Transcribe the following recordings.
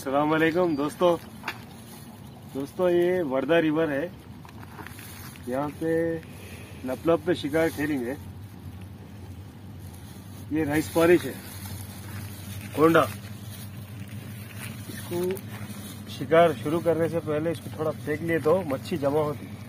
अस्सलाम वालेकुम दोस्तों। ये वर्धा रिवर है। यहाँ पे लपलप पे शिकार खेलेंगे। ये राइस पॉलिश है, कोंडा। इसको शिकार शुरू करने से पहले इसको थोड़ा फेंक लिए तो मच्छी जमा होती है।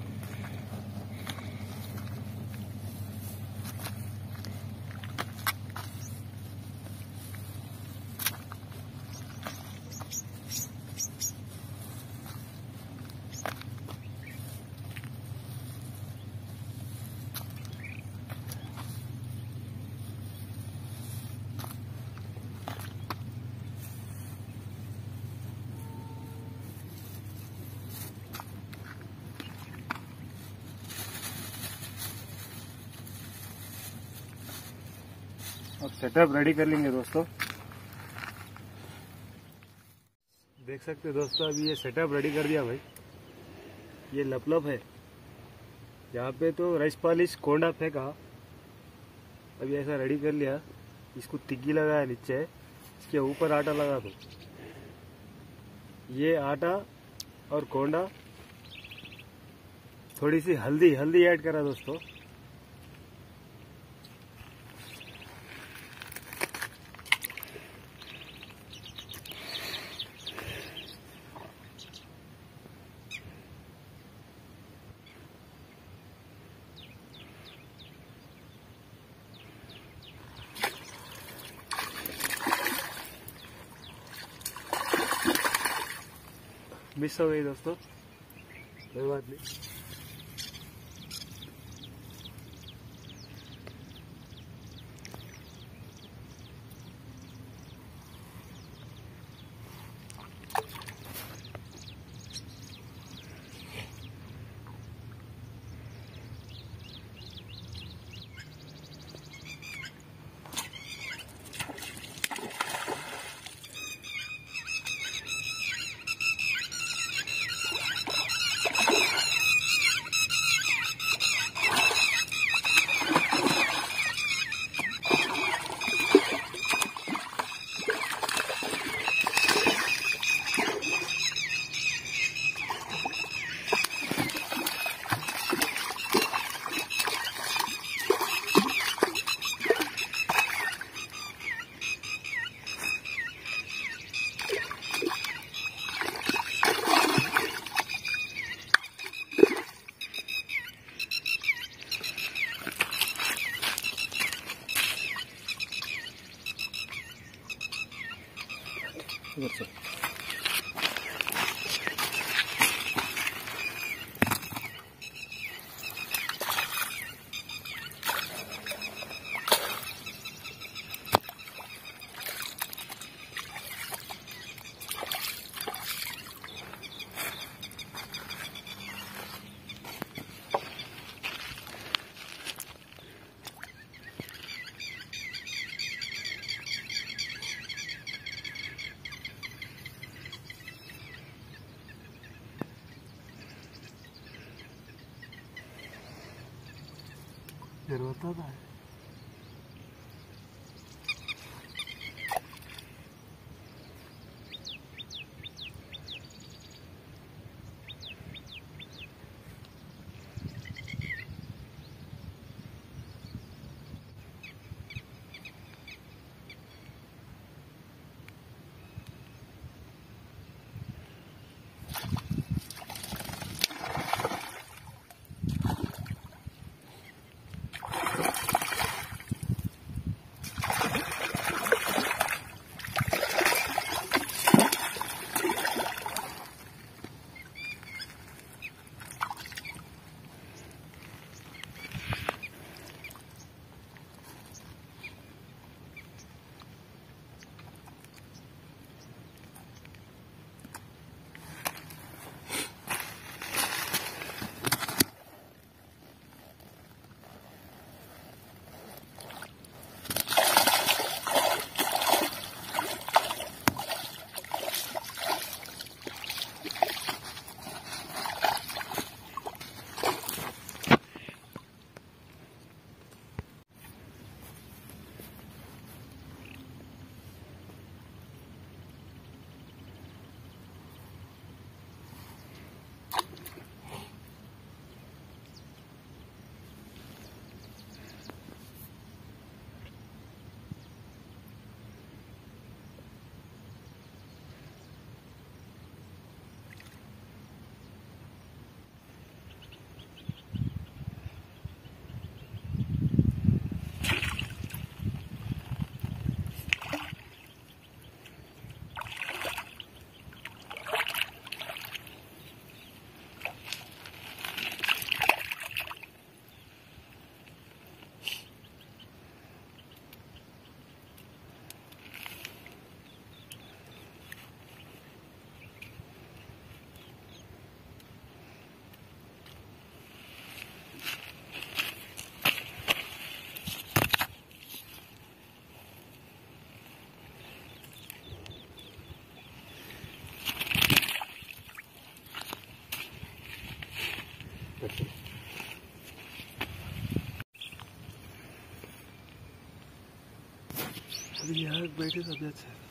अब सेटअप रेडी कर लेंगे दोस्तों। देख सकते हैं दोस्तों, अभी ये सेटअप रेडी कर दिया भाई। ये लपलप है, यहाँ पे तो राइस पॉलिश कोंडा फेंका। अभी ऐसा रेडी कर लिया। इसको तिग्गी लगाया नीचे, इसके ऊपर आटा लगा दो। ये आटा और कोंडा, थोड़ी सी हल्दी ऐड करा दोस्तों। मिस हो गई दोस्तों, कोई बात नहीं। इधर से जरूरत है। अभी यहाँ बैठे तो अच्छा है।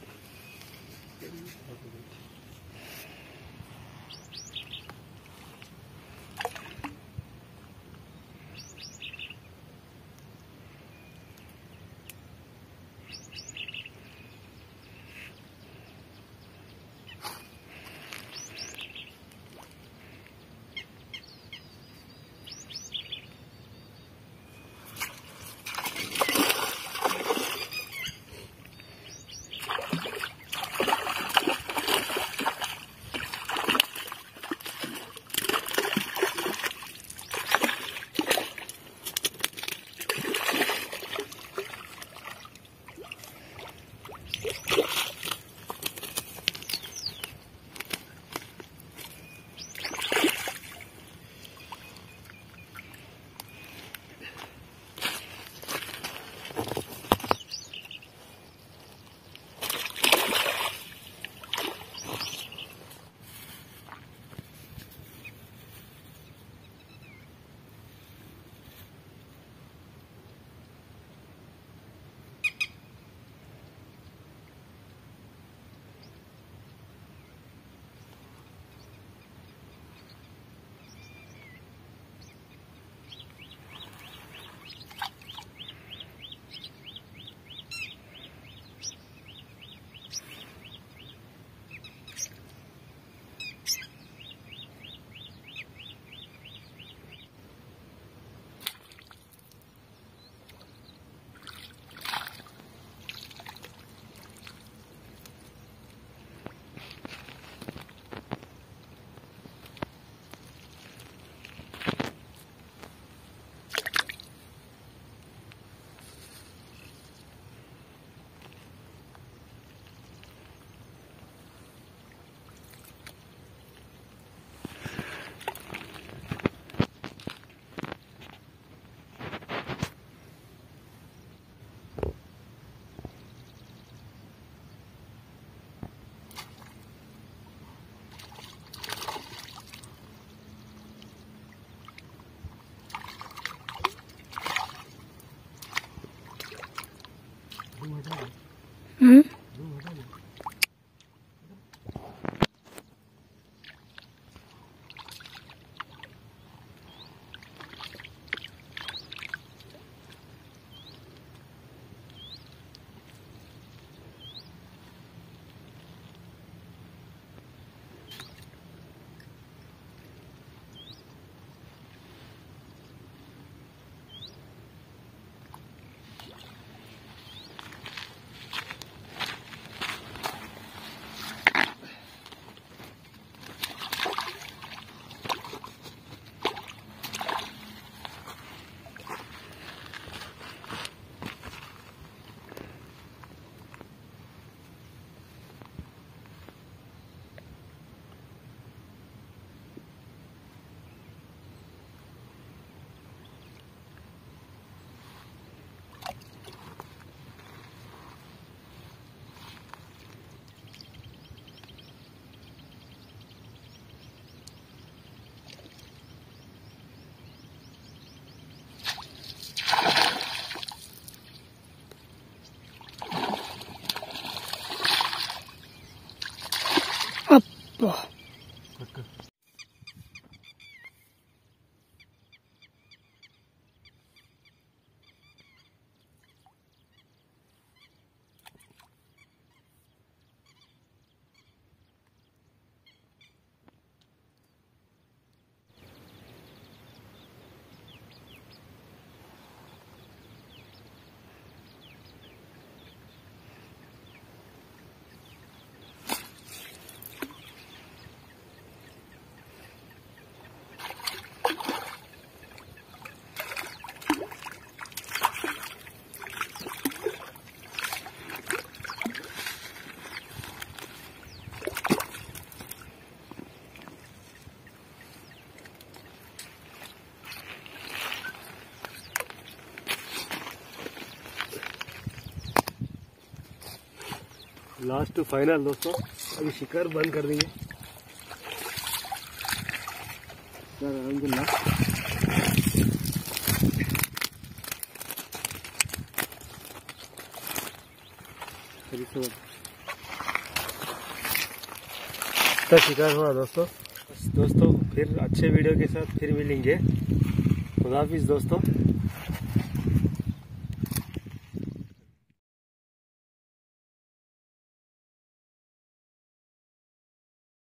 Bah. लास्ट फाइनल दोस्तों, अभी शिकार बंद कर देंगे। तो शिकार हुआ दोस्तों फिर अच्छे वीडियो के साथ फिर मिलेंगे। खुदा हाफिज़ दोस्तों।